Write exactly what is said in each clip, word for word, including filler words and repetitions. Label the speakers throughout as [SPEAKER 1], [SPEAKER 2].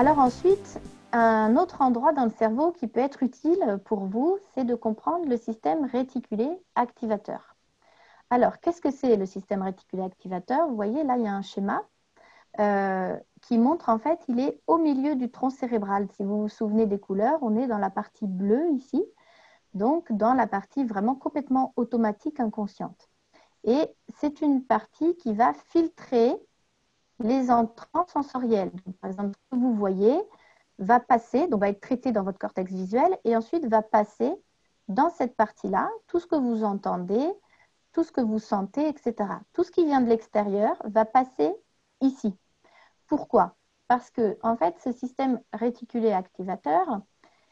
[SPEAKER 1] Alors ensuite, un autre endroit dans le cerveau qui peut être utile pour vous, c'est de comprendre le système réticulé activateur. Alors, qu'est-ce que c'est le système réticulé activateur? Vous voyez, là, il y a un schéma euh, qui montre, en fait, il est au milieu du tronc cérébral. Si vous vous souvenez des couleurs, on est dans la partie bleue ici, donc dans la partie vraiment complètement automatique, inconsciente. Et c'est une partie qui va filtrer les entrants sensoriels. Donc, par exemple, ce que vous voyez va passer, donc va être traité dans votre cortex visuel et ensuite va passer dans cette partie-là, tout ce que vous entendez, tout ce que vous sentez, et cetera. Tout ce qui vient de l'extérieur va passer ici. Pourquoi? Parce que, en fait, ce système réticulé activateur,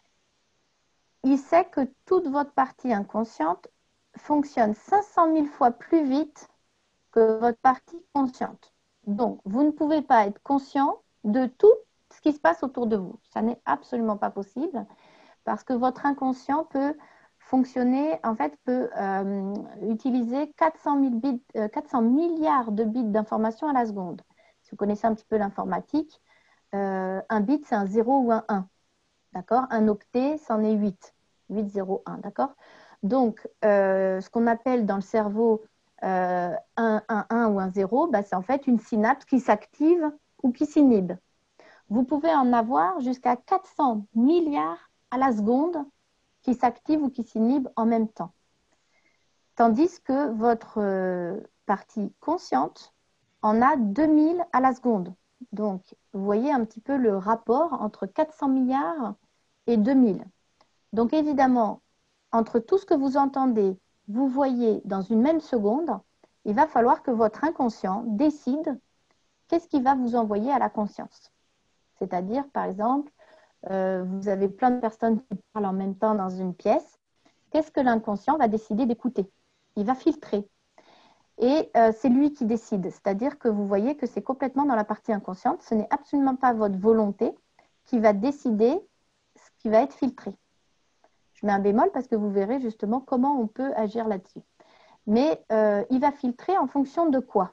[SPEAKER 1] il sait que toute votre partie inconsciente fonctionne cinq cent mille fois plus vite que votre partie consciente. Donc, vous ne pouvez pas être conscient de tout ce qui se passe autour de vous. Ça n'est absolument pas possible parce que votre inconscient peut fonctionner, en fait, peut euh, utiliser quatre cent mille bits, euh, quatre cents milliards de bits d'informations à la seconde. Si vous connaissez un petit peu l'informatique, euh, un bit, c'est un zéro ou un un. D'accord? Un octet, c'en est huit. huit, zéro, un. D'accord? Donc, euh, ce qu'on appelle dans le cerveau euh, un, un, un ou un zéro, bah, c'est en fait une synapse qui s'active ou qui s'inhibe. Vous pouvez en avoir jusqu'à quatre cents milliards à la seconde qui s'activent ou qui s'inhibent en même temps. Tandis que votre euh, partie consciente en a deux mille à la seconde. Donc, vous voyez un petit peu le rapport entre quatre cents milliards et deux mille. Donc, évidemment, entre tout ce que vous entendez, vous voyez dans une même seconde, il va falloir que votre inconscient décide qu'est-ce qui va vous envoyer à la conscience. C'est-à-dire, par exemple, euh, vous avez plein de personnes qui parlent en même temps dans une pièce. Qu'est-ce que l'inconscient va décider d'écouter? Il va filtrer. Et euh, c'est lui qui décide. C'est-à-dire que vous voyez que c'est complètement dans la partie inconsciente. Ce n'est absolument pas votre volonté qui va décider ce qui va être filtré. Je mets un bémol parce que vous verrez justement comment on peut agir là-dessus. Mais euh, il va filtrer en fonction de quoi?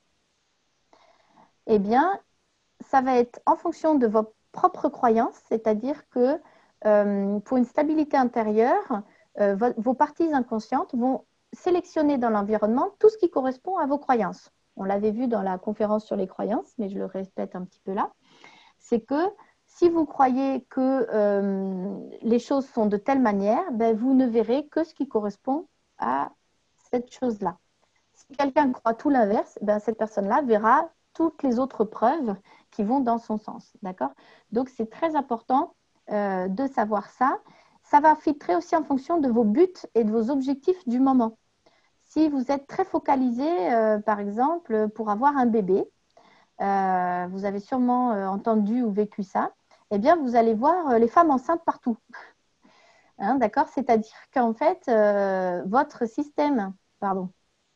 [SPEAKER 1] Eh bien, ça va être en fonction de vos propres croyances, c'est-à-dire que euh, pour une stabilité intérieure, euh, vos, vos parties inconscientes vont sélectionner dans l'environnement tout ce qui correspond à vos croyances. On l'avait vu dans la conférence sur les croyances, mais je le répète un petit peu là. C'est que si vous croyez que euh, les choses sont de telle manière, ben, vous ne verrez que ce qui correspond à cette chose-là. Si quelqu'un croit tout l'inverse, ben, cette personne-là verra toutes les autres preuves qui vont dans son sens. D'accord? Donc, c'est très important euh, de savoir ça. Ça va filtrer aussi en fonction de vos buts et de vos objectifs du moment. Si vous êtes très focalisé, euh, par exemple, pour avoir un bébé, euh, vous avez sûrement euh, entendu ou vécu ça, eh bien, vous allez voir euh, les femmes enceintes partout. Hein, d'accord? C'est-à-dire qu'en fait, euh, votre système, pardon,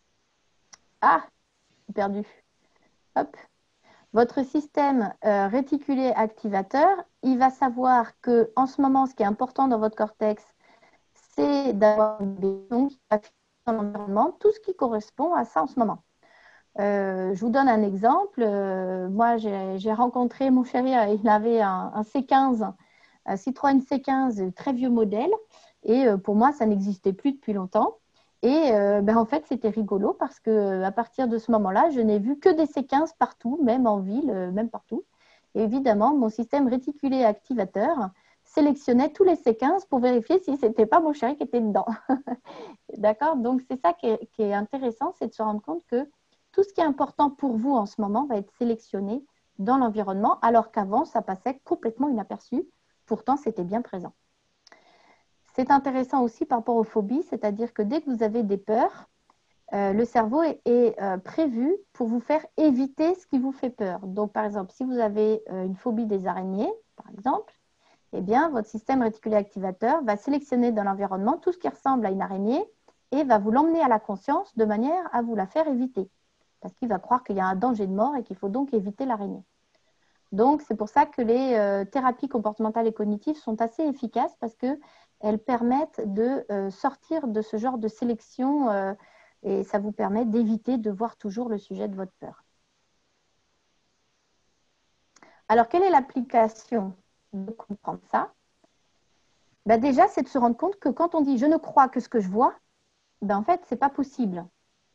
[SPEAKER 1] ah, j'ai perdu, hop, votre système euh, réticulé activateur, il va savoir que en ce moment, ce qui est important dans votre cortex, c'est d'avoir une bébé, donc il va filtrer dans l'environnement tout ce qui correspond à ça en ce moment. Euh, je vous donne un exemple. Euh, moi, j'ai rencontré mon chéri, il avait un, un C quinze, un Citroën C quinze, très vieux modèle. Et euh, pour moi, ça n'existait plus depuis longtemps. Et euh, ben, en fait, c'était rigolo parce qu'à partir de ce moment-là, je n'ai vu que des C quinze partout, même en ville, euh, même partout. Et évidemment, mon système réticulé activateur sélectionnait tous les C quinze pour vérifier si ce n'était pas mon chéri qui était dedans. D'accord? Donc, c'est ça qui est, qui est intéressant, c'est de se rendre compte que tout ce qui est important pour vous en ce moment va être sélectionné dans l'environnement, alors qu'avant, ça passait complètement inaperçu. Pourtant, c'était bien présent. C'est intéressant aussi par rapport aux phobies, c'est-à-dire que dès que vous avez des peurs, euh, le cerveau est, est euh, prévu pour vous faire éviter ce qui vous fait peur. Donc, par exemple, si vous avez euh, une phobie des araignées, par exemple, eh bien, votre système réticulé activateur va sélectionner dans l'environnement tout ce qui ressemble à une araignée et va vous l'emmener à la conscience de manière à vous la faire éviter. Parce qu'il va croire qu'il y a un danger de mort et qu'il faut donc éviter l'araignée. Donc, c'est pour ça que les euh, thérapies comportementales et cognitives sont assez efficaces parce qu'elles permettent de euh, sortir de ce genre de sélection euh, et ça vous permet d'éviter de voir toujours le sujet de votre peur. Alors, quelle est l'application de comprendre ça, ben déjà, c'est de se rendre compte que quand on dit je ne crois que ce que je vois, ben en fait, ce n'est pas possible.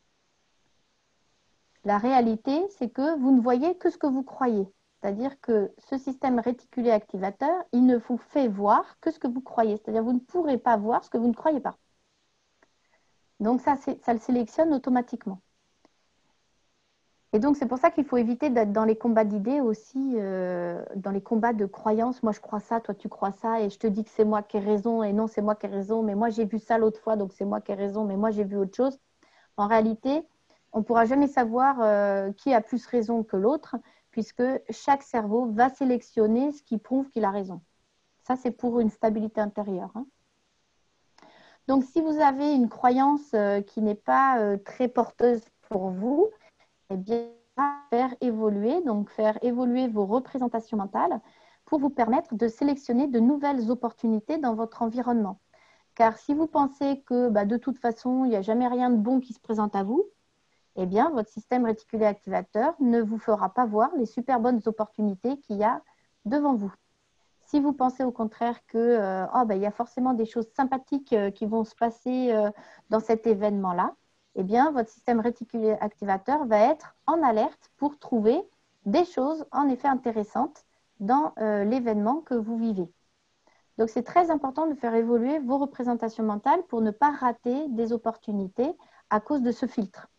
[SPEAKER 1] La réalité, c'est que vous ne voyez que ce que vous croyez. C'est-à-dire que ce système réticulé activateur, il ne vous fait voir que ce que vous croyez. C'est-à-dire que vous ne pourrez pas voir ce que vous ne croyez pas. Donc ça, ça le sélectionne automatiquement. Et donc, c'est pour ça qu'il faut éviter d'être dans les combats d'idées aussi, euh, dans les combats de croyances. Moi, je crois ça, toi, tu crois ça, et je te dis que c'est moi qui ai raison, et non, c'est moi qui ai raison, mais moi, j'ai vu ça l'autre fois, donc c'est moi qui ai raison, mais moi, j'ai vu autre chose. En réalité, on ne pourra jamais savoir euh, qui a plus raison que l'autre, puisque chaque cerveau va sélectionner ce qui prouve qu'il a raison. Ça, c'est pour une stabilité intérieure, hein. Donc, si vous avez une croyance euh, qui n'est pas euh, très porteuse pour vous, eh bien, faire évoluer, donc faire évoluer vos représentations mentales pour vous permettre de sélectionner de nouvelles opportunités dans votre environnement. Car si vous pensez que bah, de toute façon, il n'y a jamais rien de bon qui se présente à vous, eh bien, votre système réticulé activateur ne vous fera pas voir les super bonnes opportunités qu'il y a devant vous. Si vous pensez au contraire que euh, oh, bah, il y a forcément des choses sympathiques euh, qui vont se passer euh, dans cet événement-là, eh bien, votre système réticulé activateur va être en alerte pour trouver des choses en effet intéressantes dans euh, l'événement que vous vivez. Donc, c'est très important de faire évoluer vos représentations mentales pour ne pas rater des opportunités à cause de ce filtre.